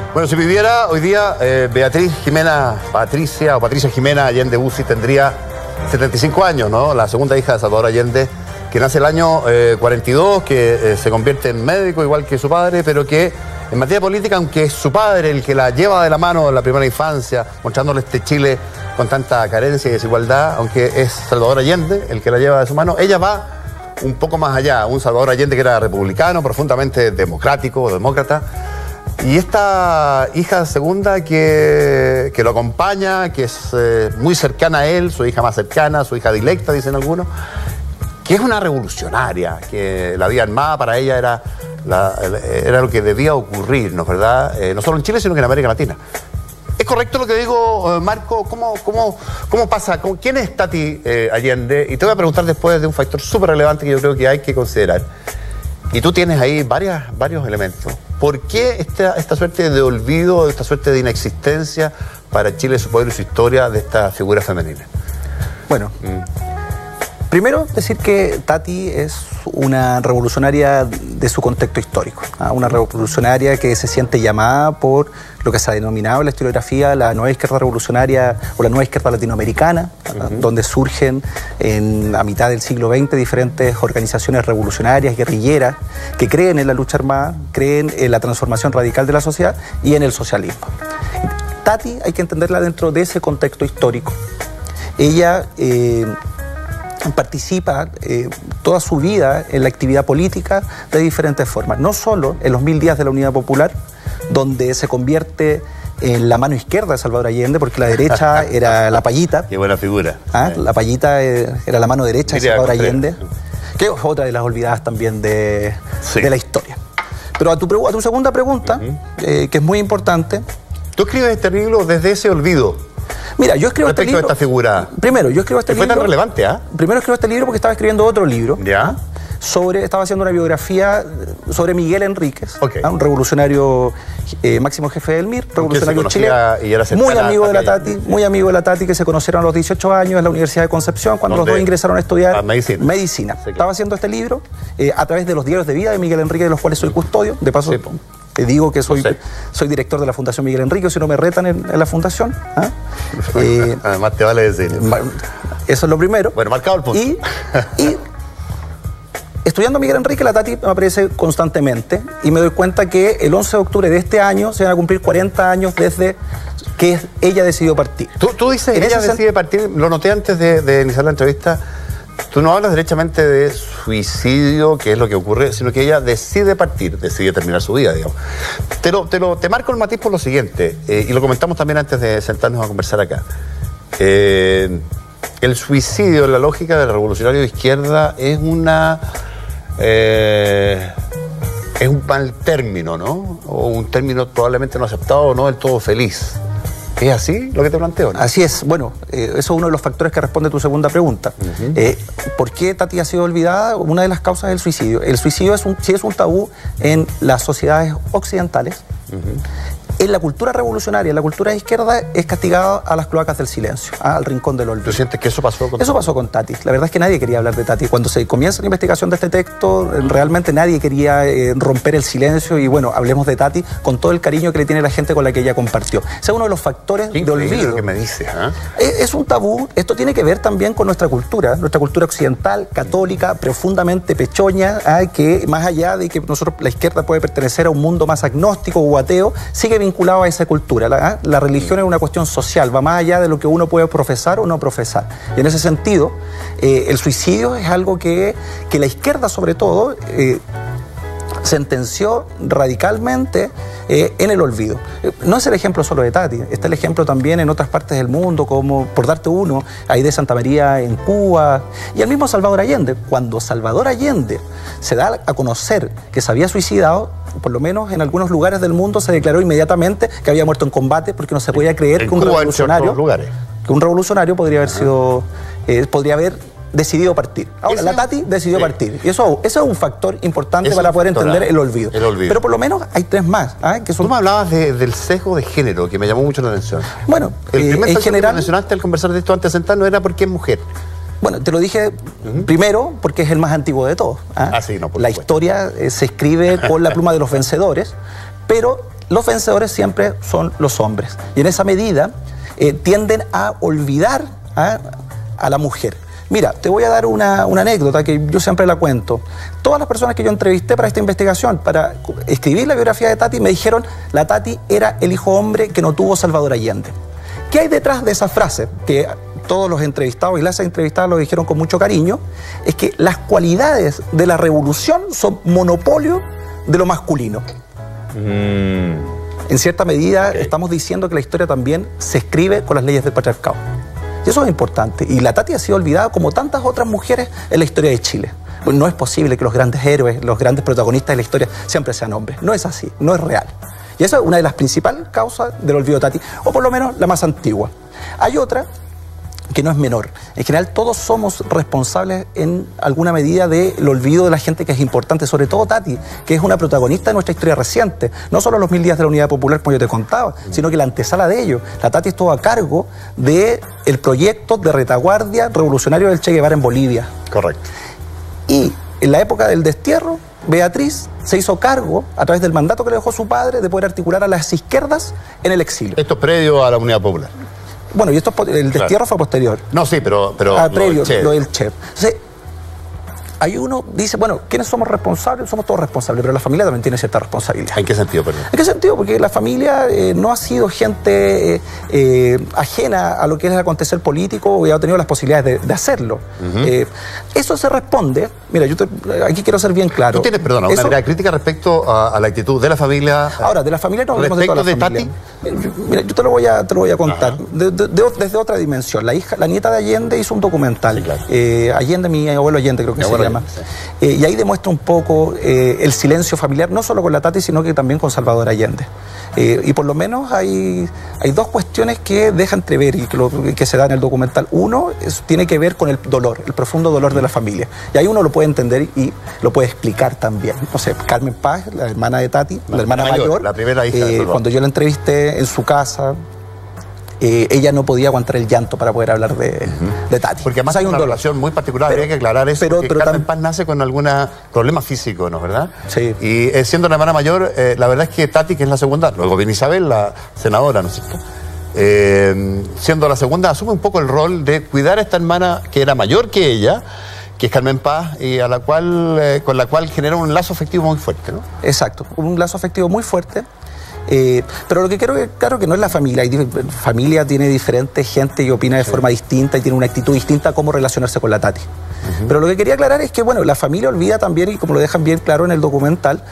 Bueno, si viviera hoy día, Patricia Jimena Allende Bussi tendría 75 años, ¿no? La segunda hija de Salvador Allende, que nace el año 42, que se convierte en médico igual que su padre, pero que en materia política, aunque es su padre el que la lleva de la mano en la primera infancia, mostrándole este Chile con tanta carencia y desigualdad, aunque es Salvador Allende el que la lleva de su mano, ella va un poco más allá. Un Salvador Allende que era republicano, profundamente democrático, demócrata. Y esta hija segunda que lo acompaña, que es muy cercana a él, su hija más cercana, su hija directa, dicen algunos, que es una revolucionaria, que la vida armada para ella era lo que debía ocurrir, ¿no es verdad? No solo en Chile, sino que en América Latina. ¿Es correcto lo que digo, Marco? ¿Cómo pasa? ¿Quién es Tati Allende? Y te voy a preguntar después de un factor súper relevante que yo creo que hay que considerar. Y tú tienes ahí varios elementos. ¿Por qué esta suerte de olvido, esta suerte de inexistencia para Chile, su pueblo y su historia de esta figura femenina? Bueno, primero decir que Tati es una revolucionaria de su contexto histórico, una revolucionaria que se siente llamada por lo que se ha denominado en la historiografía la nueva izquierda revolucionaria o la nueva izquierda latinoamericana, donde surgen a mitad del siglo XX diferentes organizaciones revolucionarias, guerrilleras, que creen en la lucha armada, creen en la transformación radical de la sociedad y en el socialismo. Tati hay que entenderla dentro de ese contexto histórico. Ella participa toda su vida en la actividad política de diferentes formas, no solo en los 1000 días de la Unidad Popular, donde se convierte en la mano izquierda de Salvador Allende, porque la derecha era la payita. Qué buena figura. La payita era la mano derecha de Salvador Allende, que es otra de las olvidadas también de la historia. Pero a tu segunda pregunta, que es muy importante. Tú escribes este libro desde ese olvido. Mira, yo escribo este libro... Respecto a esta figura. Primero, yo escribo este libro... ¿Fue tan relevante, Primero escribo este libro porque estaba escribiendo otro libro. ¿Ya? Estaba haciendo una biografía sobre Miguel Enríquez, un revolucionario máximo jefe del MIR, revolucionario chileno, muy amigo de la Tati, que se conocieron a los 18 años en la Universidad de Concepción, cuando los dos ingresaron a estudiar medicina. Sí, claro. Estaba haciendo este libro a través de los diarios de vida de Miguel Enríquez, de los cuales soy custodio. De paso, te digo que soy director de la Fundación Miguel Enríquez, si no me retan en la fundación. Además te vale decir. Eso es lo primero. Bueno, marcado el punto. Y estudiando a Miguel Enríquez, la Tati me aparece constantemente y me doy cuenta que el 11 de octubre de este año se van a cumplir 40 años desde que ella decidió partir. Tú dices que ella decide partir, lo noté antes de iniciar la entrevista. Tú no hablas derechamente de suicidio, que es lo que ocurre, sino que ella decide partir, decide terminar su vida, digamos. Te marco el matiz por lo siguiente, y lo comentamos también antes de sentarnos a conversar acá. El suicidio, la lógica del revolucionario de izquierda, es un mal término, ¿no? O un término probablemente no aceptado o no del todo feliz. ¿Es así lo que te planteo, no? Así es. Bueno, eso es uno de los factores que responde a tu segunda pregunta. ¿Por qué Tati ha sido olvidada? Una de las causas es el suicidio. El suicidio sí es un tabú en las sociedades occidentales. En la cultura revolucionaria, en la cultura de izquierda, es castigada a las cloacas del silencio, al rincón del olvido. ¿Tú sientes que eso pasó con Tati? Eso pasó con Tati. La verdad es que nadie quería hablar de Tati. Cuando se comienza la investigación de este texto, realmente nadie quería romper el silencio y, bueno, hablemos de Tati con todo el cariño que le tiene la gente con la que ella compartió. Ese es uno de los factores de olvido. Lo que me dices, Es un tabú. Esto tiene que ver también con nuestra cultura occidental, católica, profundamente pechoña, que más allá de que la izquierda puede pertenecer a un mundo más agnóstico o ateo, sigue vinculado a esa cultura. La religión es una cuestión social, va más allá de lo que uno puede profesar o no profesar. Y en ese sentido, el suicidio es algo que la izquierda, sobre todo, sentenció radicalmente en el olvido. No es el ejemplo solo de Tati, está el ejemplo también en otras partes del mundo, como, por darte uno, ahí de Santa María en Cuba, y el mismo Salvador Allende. Cuando Salvador Allende se da a conocer que se había suicidado, por lo menos en algunos lugares del mundo se declaró inmediatamente que había muerto en combate, porque no se podía creer que un revolucionario podría haber sido, podría haber decidido partir. Ahora, la Tati decidió partir. Y eso es un factor importante para poder entender el olvido. Pero por lo menos hay tres más. Que son... Tú me hablabas del sesgo de género, que me llamó mucho la atención. Bueno, el primer sesgo que mencionaste al conversar de esto antes de sentarnos era porque es mujer. Bueno, te lo dije primero porque es el más antiguo de todos. Sí, no, por la supuesto. historia se escribe con la pluma de los vencedores, pero los vencedores siempre son los hombres. Y en esa medida tienden a olvidar a la mujer. Mira, te voy a dar una anécdota que yo siempre la cuento. Todas las personas que yo entrevisté para esta investigación, para escribir la biografía de Tati, me dijeron, la Tati era el hijo hombre que no tuvo Salvador Allende. ¿Qué hay detrás de esa frase? Que todos los entrevistados y las entrevistadas lo dijeron con mucho cariño, es que las cualidades de la revolución son monopolio de lo masculino. En cierta medida estamos diciendo que la historia también se escribe con las leyes del patriarcado. Y eso es importante. Y la Tati ha sido olvidada como tantas otras mujeres en la historia de Chile. Pues no es posible que los grandes héroes, los grandes protagonistas de la historia siempre sean hombres. No es así, no es real. Y esa es una de las principales causas del olvido de Tati, o por lo menos la más antigua. Hay otra que no es menor. En general todos somos responsables en alguna medida del olvido de la gente que es importante, sobre todo Tati, que es una protagonista de nuestra historia reciente. No solo los 1000 días de la Unidad Popular, como yo te contaba, sino que la antesala de ello. La Tati estuvo a cargo del proyecto de retaguardia revolucionario del Che Guevara en Bolivia. Correcto. Y en la época del destierro, Beatriz se hizo cargo, a través del mandato que le dejó su padre, de poder articular a las izquierdas en el exilio. Esto es previo a la Unidad Popular. Bueno, y esto el destierro fue posterior. No, sí, pero previo, lo del Che. Entonces, ahí uno dice, bueno, ¿quiénes somos responsables? Somos todos responsables, pero la familia también tiene cierta responsabilidad. ¿En qué sentido, perdón? ¿En qué sentido? Porque la familia no ha sido gente ajena a lo que es el acontecer político y ha tenido las posibilidades de hacerlo. Eso se responde, mira, aquí quiero ser bien claro. Tú tienes, perdona, una mirada crítica respecto a la actitud de la familia. Ahora, de la familia no hablemos de toda la familia. Tati. Mira, yo te lo voy a contar desde otra dimensión. La nieta de Allende hizo un documental. Sí, claro. Allende, mi abuelo Allende creo que se llama. Sí. Y ahí demuestra un poco el silencio familiar, no solo con la Tati, sino que también con Salvador Allende. Y por lo menos hay dos cuestiones que deja entrever y que se da en el documental. Uno tiene que ver con el dolor, el profundo dolor de la familia. Y ahí uno lo puede entender y lo puede explicar también. No sé, Carmen Paz, la hermana de Tati, la hermana mayor, la primera hija de cuando yo la entrevisté en su casa, ella no podía aguantar el llanto para poder hablar de Tati. Porque además hay una relación muy particular, habría que aclarar eso, pero Carmen Paz nace con algún problema físico, ¿no? ¿Verdad? Sí. Y siendo una hermana mayor, la verdad es que Tati, que es la segunda, luego viene Isabel, la senadora, ¿no es cierto? Siendo la segunda, asume un poco el rol de cuidar a esta hermana que era mayor que ella, que es Carmen Paz, y a la cual, con la cual genera un lazo afectivo muy fuerte, ¿no? Exacto, un lazo afectivo muy fuerte. Pero lo que quiero claro que no es la familia. Familia tiene diferente gente y opina de forma distinta y tiene una actitud distinta a cómo relacionarse con la Tati. Pero lo que quería aclarar es que, bueno, la familia olvida también, y como lo dejan bien claro en el documental,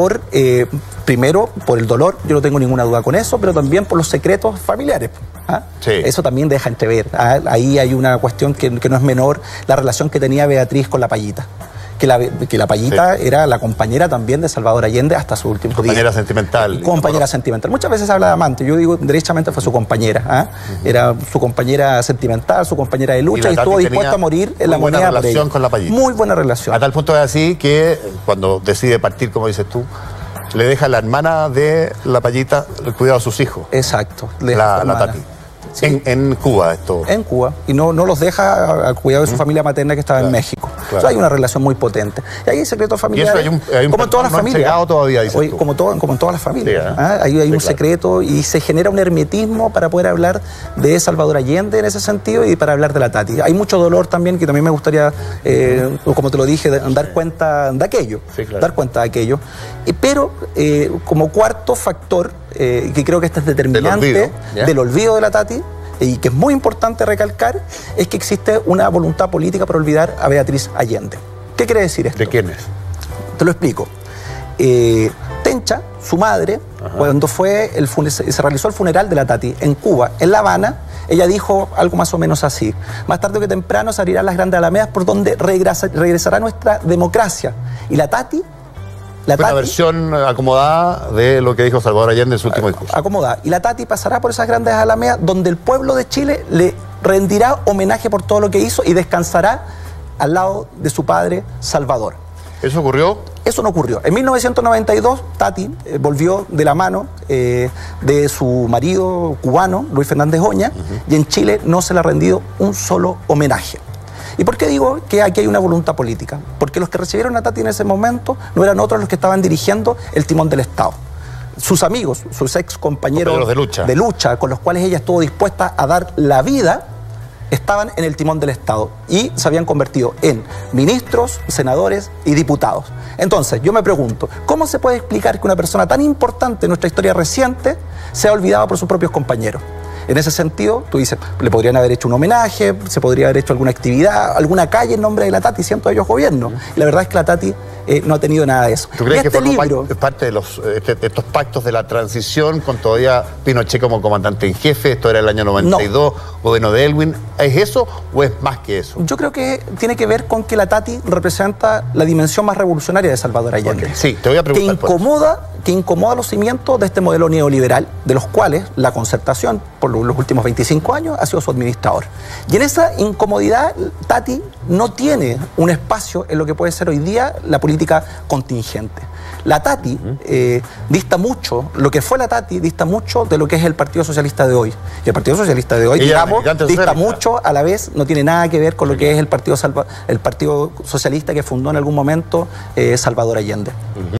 primero por el dolor, yo no tengo ninguna duda con eso, pero también por los secretos familiares. Sí. Eso también deja entrever. Ahí hay una cuestión que no es menor, la relación que tenía Beatriz con la Payita. Que la Payita era la compañera también de Salvador Allende hasta su último día. Compañera sentimental. Compañera sentimental. Muchas veces se habla de amante. Yo digo, derechamente fue su compañera. Era su compañera sentimental, su compañera de lucha y estuvo dispuesta a morir en la moneda. Muy buena relación con la Payita. Muy buena relación. A tal punto es así que cuando decide partir, como dices tú, le deja a la hermana de la Payita el cuidado de sus hijos. Exacto. La Tati. Sí. En Cuba esto. En Cuba. Y no los deja al cuidado de su familia materna que estaba en México. Claro. O sea, hay una relación muy potente. Y ahí hay secretos familiares. Hay un como en todas las familias. Todavía, como en todas las familias. Sí, ahí hay un secreto y se genera un hermetismo para poder hablar de Salvador Allende en ese sentido y para hablar de la Tati. Hay mucho dolor también que también me gustaría, como te lo dije, dar cuenta de aquello. Sí, claro. Dar cuenta de aquello. Pero como cuarto factor, que creo que este es determinante del olvido de la Tati, y que es muy importante recalcar, es que existe una voluntad política para olvidar a Beatriz Allende. ¿Qué quiere decir esto? ¿De quién es? Te lo explico. Tencha, su madre, cuando se realizó el funeral de la Tati en Cuba, en La Habana, ella dijo algo más o menos así: más tarde que temprano se abrirán las grandes alamedas por donde regresará nuestra democracia. Y la Tati... Fue una versión acomodada de lo que dijo Salvador Allende en su último discurso. Acomodada. Y la Tati pasará por esas grandes alamedas donde el pueblo de Chile le rendirá homenaje por todo lo que hizo y descansará al lado de su padre Salvador. ¿Eso ocurrió? Eso no ocurrió. En 1992, Tati volvió de la mano de su marido cubano, Luis Fernández Oña, y en Chile no se le ha rendido un solo homenaje. ¿Y por qué digo que aquí hay una voluntad política? Porque los que recibieron a Tati en ese momento no eran otros los que estaban dirigiendo el timón del Estado. sus amigos, sus ex compañeros de lucha, con los cuales ella estuvo dispuesta a dar la vida, estaban en el timón del Estado y se habían convertido en ministros, senadores y diputados. Entonces, yo me pregunto, ¿cómo se puede explicar que una persona tan importante en nuestra historia reciente sea olvidada por sus propios compañeros? En ese sentido, tú dices, le podrían haber hecho un homenaje, se podría haber hecho alguna actividad, alguna calle en nombre de la Tati, siento ellos gobierno. Y la verdad es que la Tati no ha tenido nada de eso. ¿Tú crees que fue parte de estos pactos de la transición con todavía Pinochet como comandante en jefe? Esto era el año 92, gobierno de Elwin. ¿Es eso o es más que eso? Yo creo que tiene que ver con que la Tati representa la dimensión más revolucionaria de Salvador Allende. Okay. Sí, te voy a preguntar. Que incomoda los cimientos de este modelo neoliberal, de los cuales la Concertación, por los últimos 25 años, ha sido su administrador. Y en esa incomodidad, Tati no tiene un espacio en lo que puede ser hoy día la política contingente. La Tati dista mucho, lo que fue la Tati dista mucho de lo que es el Partido Socialista de hoy. Y el Partido Socialista de hoy, digamos, dista mucho, a la vez no tiene nada que ver con lo que es el Partido Socialista que fundó en algún momento Salvador Allende.